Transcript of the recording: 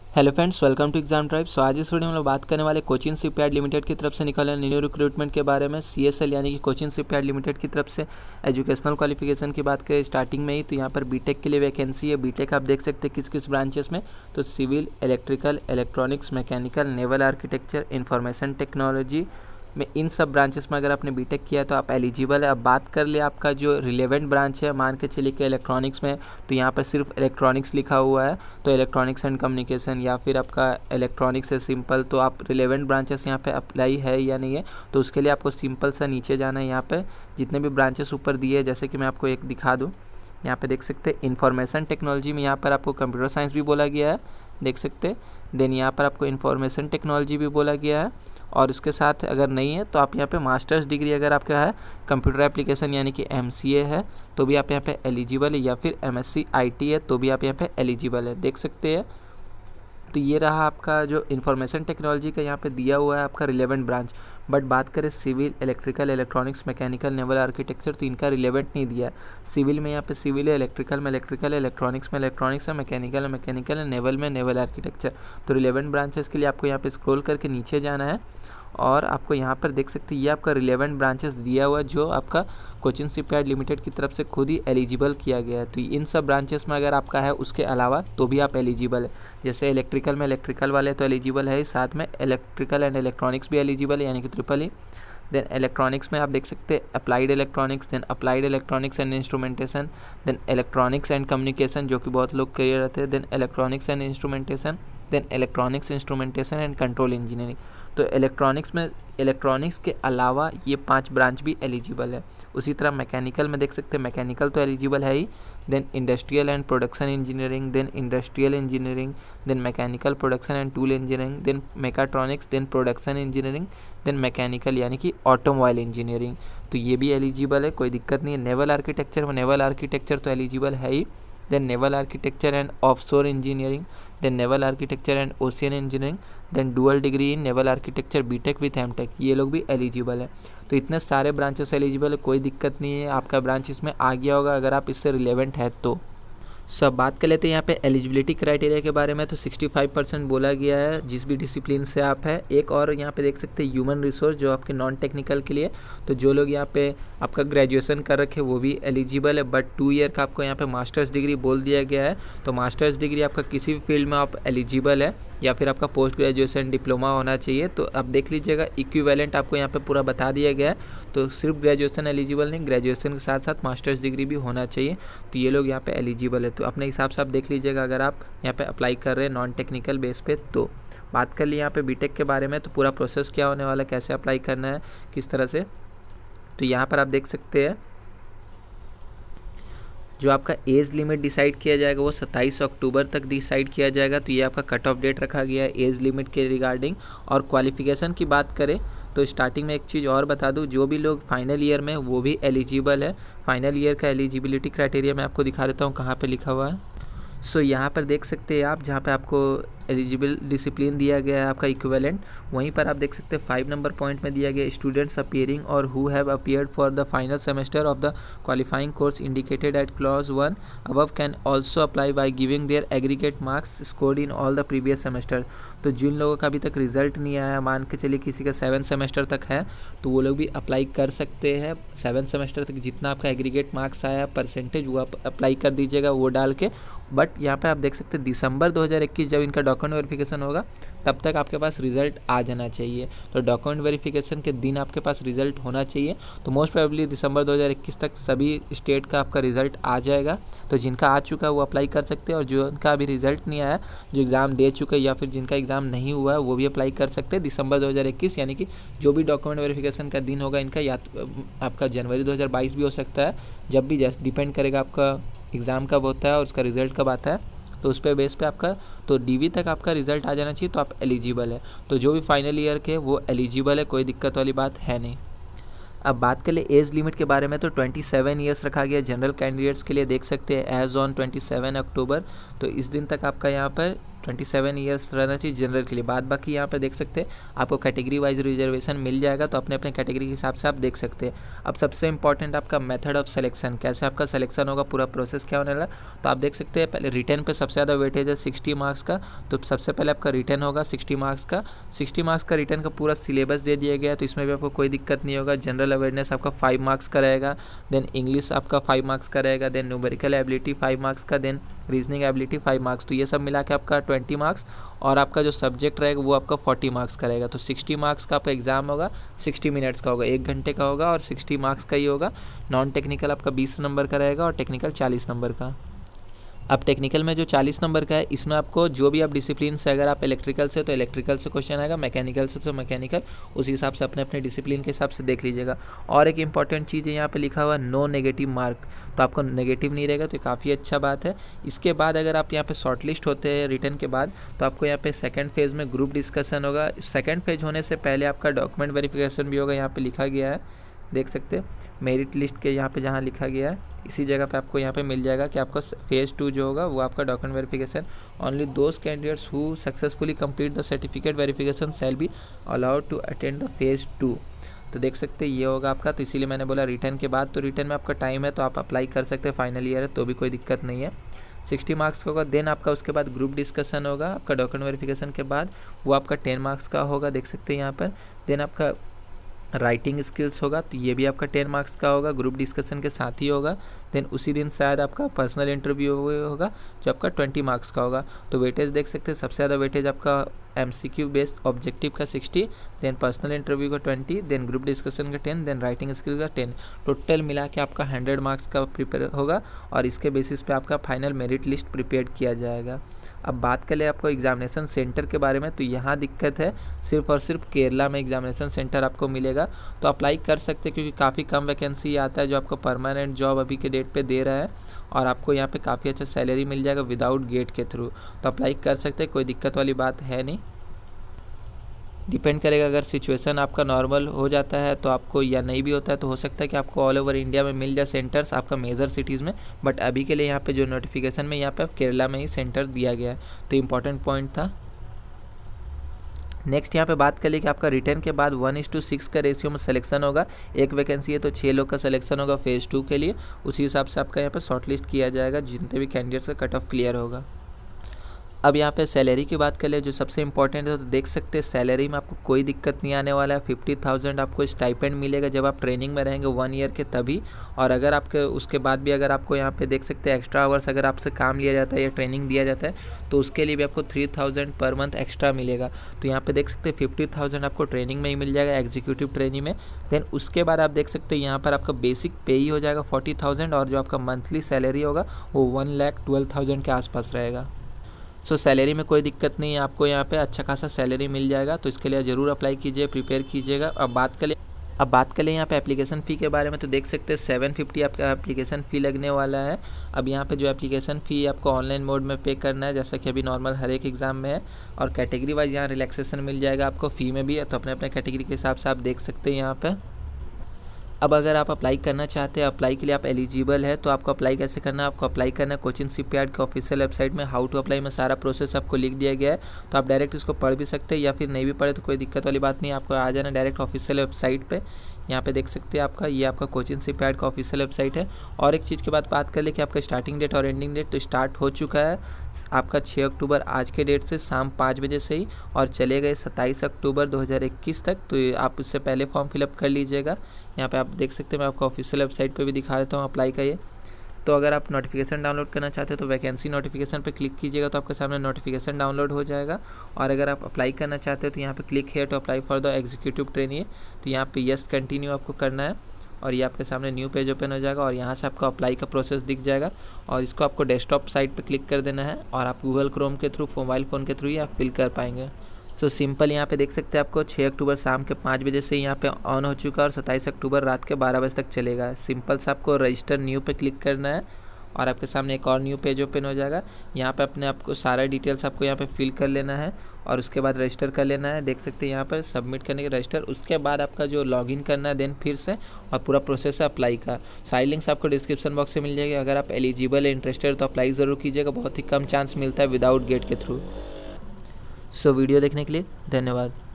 Hello friends, welcome to exam drive. So आज इस video में हम लोग बात करने वाले कोचिन शिपयार्ड लिमिटेड की तरफ से निकले न्यू रिक्रूटमेंट के बारे में। सीएसएल यानी कि कोचिन शिपयार्ड लिमिटेड की तरफ से एजुकेशनल क्वालिफिकेशन की बात करें स्टार्टिंग में ही, तो यहाँ पर बीटेक के लिए वैकेंसी है। बीटेक आप देख सकते हैं किस किस ब्रांचेस में, तो civil, electrical, electronics, mechanical, naval architecture, information technology में, इन सब ब्रांचेस में अगर आपने बीटेक किया तो आप एलिजिबल है। अब बात कर ले आपका जो रिलेवेंट ब्रांच है, मान के चलिए कि इलेक्ट्रॉनिक्स में, तो यहाँ पर सिर्फ इलेक्ट्रॉनिक्स लिखा हुआ है, तो इलेक्ट्रॉनिक्स एंड कम्युनिकेशन या फिर आपका इलेक्ट्रॉनिक्स है सिंपल, तो आप रिलेवेंट ब्रांचेस यहाँ पे अप्लाई है या नहीं है, तो उसके लिए आपको सिंपल सा नीचे जाना है। यहाँ पे जितने भी ब्रांचेस ऊपर दिए हैं, जैसे कि मैं आपको एक दिखा दूँ, यहाँ पे देख सकते हैं इंफॉर्मेशन टेक्नोलॉजी में यहाँ पर आपको कंप्यूटर साइंस भी बोला गया है, देख सकते हैं। देन यहाँ पर आपको इंफॉर्मेशन टेक्नोलॉजी भी बोला गया है, और उसके साथ अगर नहीं है तो आप यहाँ पे मास्टर्स डिग्री अगर आपका है कंप्यूटर एप्लीकेशन यानी कि एमसीए है तो भी आप यहाँ पे एलिजिबल है, या फिर एमएससी आईटी है तो भी आप यहाँ पे एलिजिबल है, देख सकते हैं। तो ये रहा आपका जो इंफॉर्मेशन टेक्नोलॉजी का यहाँ पे दिया हुआ है आपका रिलेवेंट ब्रांच। बट बात करें civil, electrical, electronics, mechanical, naval architecture, तो इनका रिलेवेंट नहीं दिया है। सिविल में यहाँ पे सिविल है, इलेक्ट्रिकल में इलेक्ट्रिकल है, इलेक्ट्रॉनिक्स में इलेक्ट्रॉनिक्स है, मैकेनिकल है मैकेनिकल है, नेवल में नेवल आर्किटेक्चर। तो रिलेवेंट ब्रांचेस के लिए आपको यहाँ पे स्क्रॉल करके नीचे जाना है, और आपको यहाँ पर देख सकते हैं ये आपका रिलेवेंट ब्रांचेस दिया हुआ है जो आपका कोचिन शिपयार्ड लिमिटेड की तरफ से खुद ही एलिजिबल किया गया है। तो इन सब ब्रांचेस में अगर आपका है उसके अलावा तो भी आप एलिजिबल है। जैसे इलेक्ट्रिकल में इलेक्ट्रिकल वाले तो एलिजिबल है, साथ में इलेक्ट्रिकल एंड इलेक्ट्रॉनिक्स भी एलिजिबल है यानी कि ट्रिपल ई। देन इलेक्ट्रॉनिक्स में आप देख सकते हैं applied electronics, then applied electronics and instrumentation, then electronics and communication जो कि बहुत लोग क्लियर रहते हैं, then electronics and instrumentation, then electronics instrumentation and control engineering. तो इलेक्ट्रॉनिक्स में इलेक्ट्रॉनिक्स के अलावा ये 5 ब्रांच भी एलिजिबल है। उसी तरह मैकेनिकल में देख सकते हैं मैकेनिकल तो एलिजिबल है ही, then industrial and production engineering, then industrial engineering, then mechanical production and tool engineering, then mechatronics, then production engineering, then mechanical यानी कि ऑटोमोबाइल इंजीनियरिंग, तो ये भी एलिजिबल है, कोई दिक्कत नहीं है। नेवल आर्किटेक्चर में नेवल आर्किटेक्चर तो एलिजिबल है ही, then naval architecture and offshore engineering, then naval architecture and ocean engineering, then dual degree in naval architecture BTech with MTech, ये लोग भी एलिजिबल है। तो इतने सारे ब्रांचेस एलिजिबल है, कोई दिक्कत नहीं है, आपका ब्रांच इसमें आ गया होगा अगर आप इससे रिलेवेंट है तो। सब बात कर लेते हैं यहाँ पे एलिजिबिलिटी क्राइटेरिया के बारे में। तो 65% बोला गया है जिस भी डिसिप्लिन से आप है। एक और यहाँ पे देख सकते हैं ह्यूमन रिसोर्स जो आपके नॉन टेक्निकल के लिए, तो जो लोग यहाँ पे आपका ग्रेजुएशन कर रखे वो भी एलिजिबल है, बट 2 ईयर का आपको यहाँ पे मास्टर्स डिग्री बोल दिया गया है। तो मास्टर्स डिग्री आपका किसी भी फील्ड में आप एलिजिबल है, या फिर आपका पोस्ट ग्रेजुएशन डिप्लोमा होना चाहिए। तो आप देख लीजिएगा इक्विवेलेंट आपको यहाँ पे पूरा बता दिया गया है। तो सिर्फ ग्रेजुएशन एलिजिबल नहीं, ग्रेजुएशन के साथ साथ मास्टर्स डिग्री भी होना चाहिए, तो ये लोग यहाँ पे एलिजिबल है। तो अपने हिसाब से आप देख लीजिएगा अगर आप यहाँ पे अप्लाई कर रहे हैं नॉन टेक्निकल बेस पे। तो बात कर ली यहाँ पे बीटेक के बारे में, तो पूरा प्रोसेस क्या होने वाला है, कैसे अप्लाई करना है, किस तरह से, तो यहाँ पर आप देख सकते हैं जो आपका एज लिमिट डिसाइड किया जाएगा वो 27 अक्टूबर तक डिसाइड किया जाएगा। तो ये आपका कट ऑफ डेट रखा गया है एज लिमिट के रिगार्डिंग। और क्वालिफिकेशन की बात करें तो स्टार्टिंग में एक चीज़ और बता दूं, जो भी लोग फाइनल ईयर में वो भी एलिजिबल है। फाइनल ईयर का एलिजिबिलिटी क्राइटेरिया मैं आपको दिखा देता हूँ कहाँ पे लिखा हुआ है। सो यहाँ पर देख सकते हैं आप, जहाँ पे आपको एलिजिबल डिसिप्लिन दिया गया है आपका इक्विवेलेंट, वहीं पर आप देख सकते हैं 5 नंबर पॉइंट में दिया गया स्टूडेंट्स अपीयरिंग और who have appeared for the final semester of the qualifying course indicated at clause 1 above can also apply by giving their aggregate marks scored in all the previous semester. तो जिन लोगों का अभी तक result नहीं आया, मान के चलिए किसी का 7 सेमेस्टर तक है, तो वो लोग भी अप्लाई कर सकते हैं। 7 सेमेस्टर तक जितना आपका एग्रीगेट मार्क्स आया परसेंटेज वो आप अप्लाई कर दीजिएगा वो डाल के। बट यहाँ पे आप देख सकते हैं दिसंबर 2021 जब इनका डॉक्यूमेंट वेरिफिकेशन होगा तब तक आपके पास रिजल्ट आ जाना चाहिए। तो डॉक्यूमेंट वेरिफिकेशन के दिन आपके पास रिजल्ट होना चाहिए। तो मोस्ट प्रोबेबली दिसंबर 2021 तक सभी स्टेट का आपका रिजल्ट आ जाएगा। तो जिनका आ चुका है वो अप्लाई कर सकते हैं, और जो उनका अभी रिजल्ट नहीं आया, जो एग्ज़ाम दे चुके हैं या फिर जिनका एग्ज़ाम नहीं हुआ है वो भी अप्लाई कर सकते हैं दिसंबर 2021। यानी कि जो भी डॉक्यूमेंट वेरिफिकेशन का दिन होगा इनका, या आपका जनवरी 2022 भी हो सकता है, जब भी जैसे डिपेंड करेगा आपका एग्ज़ाम कब होता है और उसका रिज़ल्ट कब आता है, तो उस पे बेस पे आपका तो डीवी तक आपका रिज़ल्ट आ जाना चाहिए, तो आप एलिजिबल है। तो जो भी फाइनल ईयर के वो एलिजिबल है, कोई दिक्कत वाली बात है नहीं। अब बात कर ले एज लिमिट के बारे में, तो 27 ईयर्स रखा गया जनरल कैंडिडेट्स के लिए, देख सकते हैं एज ऑन 27 अक्टूबर। तो इस दिन तक आपका यहाँ पर 27 ईयर्स रहना चाहिए जनरल के लिए। बाद बाकी यहाँ पे देख सकते हैं आपको कैटेगरी वाइज रिजर्वेशन मिल जाएगा, तो अपने अपने कैटेगरी के हिसाब से आप देख सकते हैं। अब सबसे इंपॉर्टेंट आपका मेथड ऑफ सिलेक्शन, कैसे आपका सिलेक्शन होगा, पूरा प्रोसेस क्या होने वाला, तो आप देख सकते हैं पहले रिटर्न पे सबसे ज़्यादा वेटेज है 60 मार्क्स का। तो सबसे पहले आपका रिटर्न होगा 60 मार्क्स का। 60 मार्क्स का रिटर्न का पूरा सिलेबस दे दिया गया है, तो इसमें भी आपको कोई दिक्कत नहीं होगा। जनरल अवेयरनेस आपका 5 मार्क्स का रहेगा, देन इंग्लिश आपका 5 मार्क्स का रहेगा, देन न्यूमेरिकल एबिलिटी 5 मार्क्स का, देन रीजनिंग एबिलिटी 5 मार्क्स। तो ये सब मिला के आपका 20 मार्क्स, और आपका जो सब्जेक्ट रहेगा वो आपका 40 मार्क्स का रहेगा। तो 60 मार्क्स का आपका एग्जाम होगा, 60 मिनट्स का होगा, 1 घंटे का होगा, और 60 मार्क्स का ही होगा। नॉन टेक्निकल आपका 20 नंबर का रहेगा, और टेक्निकल 40 नंबर का। अब टेक्निकल में जो 40 नंबर का है, इसमें आपको जो भी आप डिसिप्लिन से, अगर आप इलेक्ट्रिकल से तो इलेक्ट्रिकल से क्वेश्चन आएगा, मैकेनिकल से तो मैकेनिकल, उस हिसाब से अपने अपने डिसिप्लिन के हिसाब से देख लीजिएगा। और एक इंपॉर्टेंट चीज़ है यहाँ पे लिखा हुआ नो नेगेटिव मार्क, तो आपको नेगेटिव नहीं रहेगा, तो काफ़ी अच्छा बात है। इसके बाद अगर आप यहाँ पे शॉर्टलिस्ट होते हैं रिटर्न के बाद, तो आपको यहाँ पे सेकंड फेज़ में ग्रुप डिस्कशन होगा। सेकंड फेज होने से पहले आपका डॉक्यूमेंट वेरिफिकेशन भी होगा, यहाँ पे लिखा गया है, देख सकते हैं मेरिट लिस्ट के यहाँ पे जहाँ लिखा गया है इसी जगह पे आपको यहाँ पे मिल जाएगा कि आपका फेज़ 2 जो होगा वो आपका document verification. Only those candidates who successfully complete the certificate verification shall be allowed to attend the phase 2। तो देख सकते हैं ये होगा आपका, तो इसीलिए मैंने बोला रिटर्न के बाद। तो रिटर्न में आपका टाइम है, तो आप अप्लाई कर सकते हैं, फाइनल ईयर है तो भी कोई दिक्कत नहीं है। 60 मार्क्स का होगा। देन आपका उसके बाद ग्रुप डिस्कशन होगा आपका डॉक्यूमेंट वेरिफिकेशन के बाद, वो आपका 10 मार्क्स का होगा, देख सकते हैं यहाँ पर। देन आपका राइटिंग स्किल्स होगा, तो ये भी आपका 10 मार्क्स का होगा, ग्रुप डिस्कशन के साथ ही होगा। देन उसी दिन शायद आपका पर्सनल इंटरव्यू होगा जो आपका 20 मार्क्स का होगा। तो वेटेज देख सकते हैं, सबसे ज़्यादा वेटेज आपका MCQ बेस्ड ऑब्जेक्टिव का 60, देन पर्सनल इंटरव्यू का 20, देन ग्रुप डिस्कशन का 10, देन राइटिंग स्किल का 10। टोटल मिला के आपका 100 मार्क्स का प्रिपेयर होगा, और इसके बेसिस पे आपका फाइनल मेरिट लिस्ट प्रिपेयर किया जाएगा। अब बात करें आपको एग्जामिनेशन सेंटर के बारे में, तो यहाँ दिक्कत है, सिर्फ और सिर्फ केरला में एग्जामिनेशन सेंटर आपको मिलेगा। तो अप्लाई कर सकते हैं, क्योंकि काफ़ी कम वैकेंसी आता है जो आपको परमानेंट जॉब अभी के डेट पे दे रहा है, और आपको यहाँ पे काफ़ी अच्छा सैलरी मिल जाएगा विदाउट गेट के थ्रू। तो अप्लाई कर सकते हैं, कोई दिक्कत वाली बात है नहीं। डिपेंड करेगा, अगर सिचुएशन आपका नॉर्मल हो जाता है तो आपको, या नहीं भी होता है तो हो सकता है कि आपको ऑल ओवर इंडिया में मिल जाए सेंटर्स आपका मेजर सिटीज़ में। बट अभी के लिए यहाँ पे जो नोटिफिकेशन में यहाँ पे केरला में ही सेंटर दिया गया है, तो इम्पॉर्टेंट पॉइंट था। नेक्स्ट यहाँ पे बात कर ले कि आपका रिटर्न के बाद 1:6 का रेशियो में सिलेक्शन होगा। एक वैकेंसी है तो 6 लोग का सिलेक्शन होगा फेज़ 2 के लिए। उसी हिसाब से आपका यहाँ पे शॉर्टलिस्ट किया जाएगा जितने भी कैंडिडेट्स का कट ऑफ क्लियर होगा। अब यहाँ पे सैलरी की बात कर ले, जो सबसे इंपॉर्टेंट है, तो देख सकते हैं सैलरी में आपको कोई दिक्कत नहीं आने वाला है। 50,000 आपको स्टाइपेंड मिलेगा जब आप ट्रेनिंग में रहेंगे 1 ईयर के तभी। और अगर आपके उसके बाद भी अगर आपको यहाँ पे देख सकते हैं एक्स्ट्रा आवर्स अगर आपसे काम लिया जाता है या ट्रेनिंग दिया जाता है, तो उसके लिए भी आपको 3,000 पर मंथ एक्स्ट्रा मिलेगा। तो यहाँ पे देख सकते हैं 50,000 आपको ट्रेनिंग में ही मिल जाएगा, एग्जीक्यूटिव ट्रेनिंग में। देन उसके बाद आप देख सकते हैं यहाँ पर आपका बेसिक पे ही हो जाएगा 40,000, और जो आपका मंथली सैलरी होगा वो 1,12,000 के आसपास रहेगा। सो सैलरी में कोई दिक्कत नहीं है, आपको यहाँ पे अच्छा खासा सैलरी मिल जाएगा। तो इसके लिए ज़रूर अप्लाई कीजिए, प्रिपेयर कीजिएगा। अब बात करें यहाँ पे एप्लीकेशन फ़ी के बारे में, तो देख सकते हैं 750 आपका एप्लीकेशन फ़ी लगने वाला है। अब यहाँ पे जो एप्लीकेशन फ़ी आपको ऑनलाइन मोड में पे करना है, जैसा कि अभी नॉर्मल हर एक एग्ज़ाम में है। और कैटेगरी वाइज यहाँ रिलैक्सेशन मिल जाएगा आपको फ़ी में भी, तो अपने अपने कैटेगरी के हिसाब से आप देख सकते हैं यहाँ पर। अब अगर आप अप्लाई करना चाहते हैं, अप्लाई के लिए आप एलिजिबल है, तो आपको अप्लाई कैसे करना है, आपको अप्लाई करना है कोचिन शिपयार्ड के ऑफिशियल वेबसाइट में। हाउ टू अप्लाई में सारा प्रोसेस आपको लिख दिया गया है, तो आप डायरेक्ट इसको पढ़ भी सकते हैं, या फिर नहीं भी पढ़े तो कोई दिक्कत वाली बात नहीं है। आपको आ जाना डायरेक्ट ऑफिशियल वेबसाइट पे। यहाँ पे देख सकते हैं आपका, ये आपका कोचिन शिपयार्ड का ऑफिशियल वेबसाइट है। और एक चीज़ के बाद बात कर ले कि आपका स्टार्टिंग डेट और एंडिंग डेट तो स्टार्ट हो चुका है आपका 6 अक्टूबर आज के डेट से शाम 5 बजे से ही, और चले गए 27 अक्टूबर 2021 तक। तो आप उससे पहले फॉर्म फिलअप कर लीजिएगा। यहाँ पे आप देख सकते हैं, मैं आपको ऑफिशियल वेबसाइट पे भी दिखा देता हूँ अप्लाई का ये। तो अगर आप नोटिफिकेशन डाउनलोड करना चाहते हो तो वैकेंसी नोटिफिकेशन पे क्लिक कीजिएगा, तो आपके सामने नोटिफिकेशन डाउनलोड हो जाएगा। और अगर आप अप्लाई करना चाहते हो तो यहाँ पे click here to apply for the executive trainee, तो यहाँ पे यस कंटिन्यू आपको करना है। और ये आपके सामने न्यू पेज ओपन हो जाएगा, और यहाँ से आपको अप्लाई का प्रोसेस दिख जाएगा। और इसको आपको डेस्कटॉप साइट पे क्लिक कर देना है, और आप गूगल क्रोम के थ्रू, मोबाइल फ़ोन के थ्रू ही आप फिल कर पाएंगे। सो सिंपल यहाँ पे देख सकते हैं आपको 6 अक्टूबर शाम के 5 बजे से यहाँ पे ऑन हो चुका है, और 27 अक्टूबर रात के 12 बजे तक चलेगा। सिंपल से आपको रजिस्टर न्यू पे क्लिक करना है, और आपके सामने एक और न्यू पेज ओपन हो जाएगा। यहाँ पे अपने आपको सारा डिटेल्स आपको यहाँ पे फिल कर लेना है। और उसके बाद रजिस्टर कर लेना है। देख सकते हैं यहाँ पर सबमिट करने के रजिस्टर, उसके बाद आपका जो लॉगिन करना है देन फिर से, और पूरा प्रोसेस है अप्लाई का। सारी लिंक्स आपको डिस्क्रिप्शन बॉक्स से मिल जाएगी। अगर आप एलिजिबल है, इंटरेस्टेड तो अप्लाई ज़रूर कीजिएगा, बहुत ही कम चांस मिलता है विदाउट गेट के थ्रू। सो वीडियो देखने के लिए धन्यवाद।